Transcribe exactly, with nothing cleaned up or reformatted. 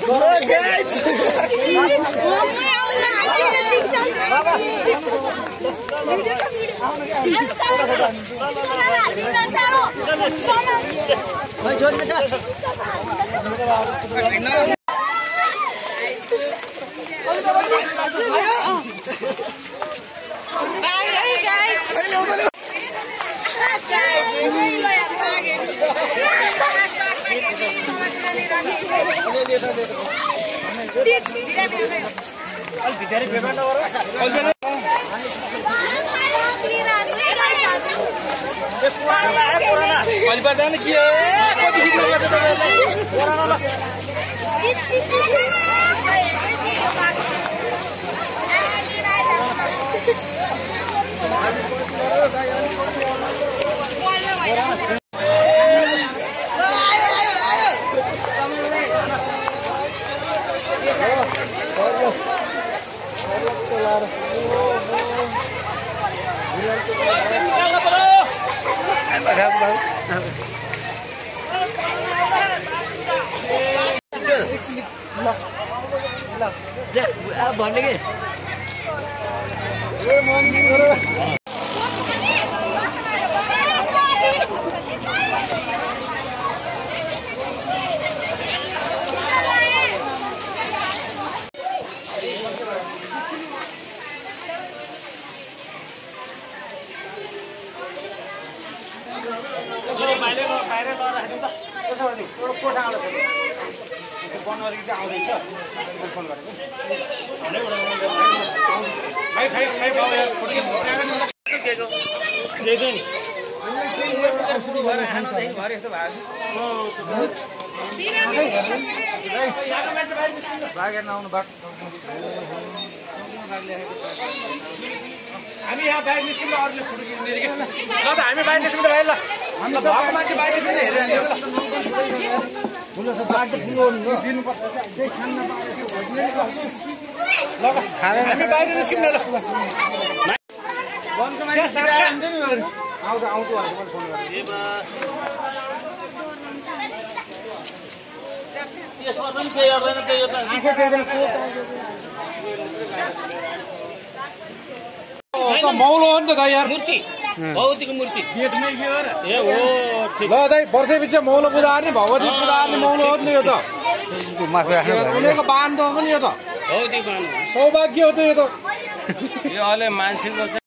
भन्ने के हामी यहाँ बाहिर निस्किँदा अरूले फुट किन्ने के ल त हामी बाहिर निस्किँदा भाइ ल हाम्रो भएको मान्छे बाहिर निस्किँदा हेरिरहन्छ फुल छ बाघ फुल दिनुपर्छ त्यही खान ल हामी बाहिर निस्किँदा ल बनको मान्छे सिधा हुन्छ नि आउँछ आउँछ भनेर मैले फोन गरेँ यस गर्दा पनि केही गर्दैन त्यही हो त आँखा त्यही त मौलो हो नि त दाइ यार मूर्ति भगवतीको मूर्ति गेटमै के हो र ए हो ठीक ल दाइ वर्षै पछि मौलो पूजा गर्ने भगवती पूजा गर्ने मौलो हो नि यो त उनीहरूको बान त हो नि यो त भगवती बान सौभाग्य हो त यो त यो अहिले मान्छेको